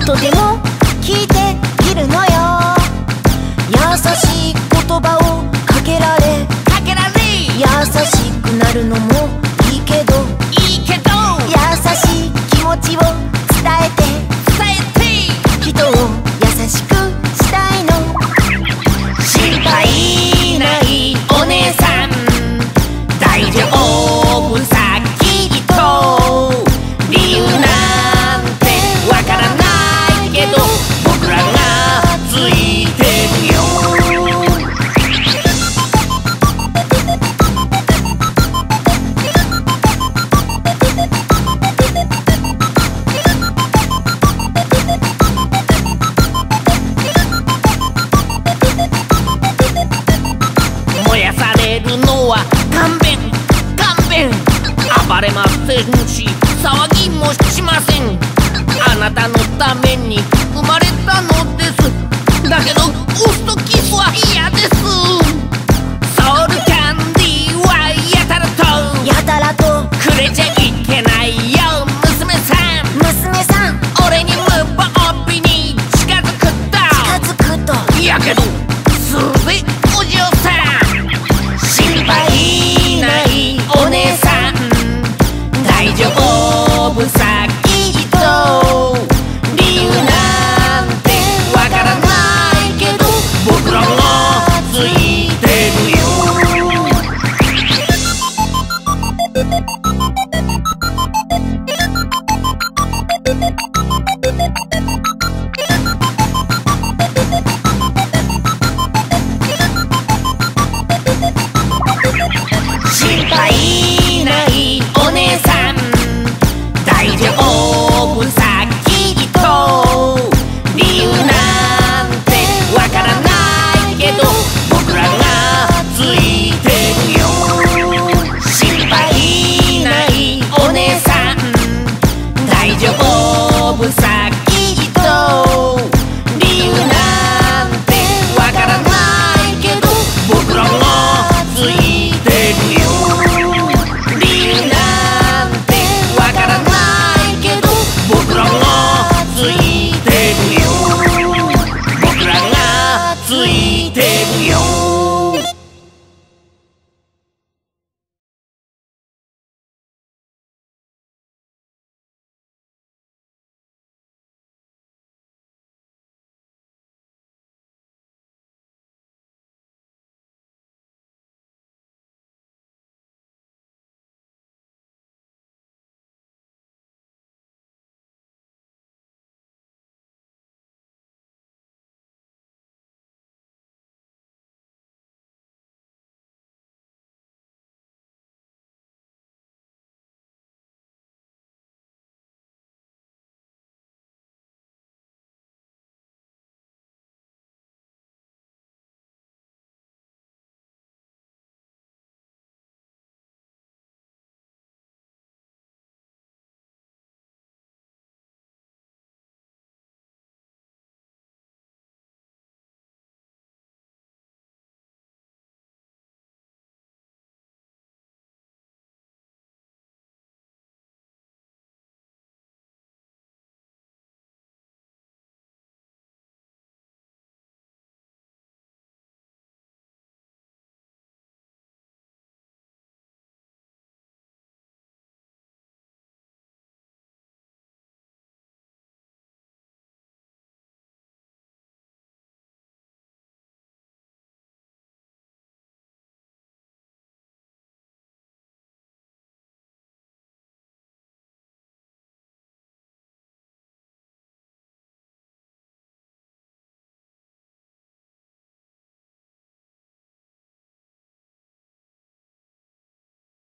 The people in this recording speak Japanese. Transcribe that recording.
とでも聞いているのよ。優しい言葉をかけられ優しくなるのもいいけど優しい気持ちを伝えて人を優しくしたいの。心配ないお姉さん大丈夫さきっと。理由なんてわからないけど僕らがついてるよ。燃やされるのは勘弁暴れませんし騒ぎもしません。あなたのために生まれたのです。だけどウスとキスは嫌です。ソウルキャンディーはやたらとくれちゃいけないよ娘さん。俺に無防備に近づくとやけどするぜお嬢さん。心配ないお姉さん大丈夫さきっと。理由なんてわからないけど僕らがついてるよ。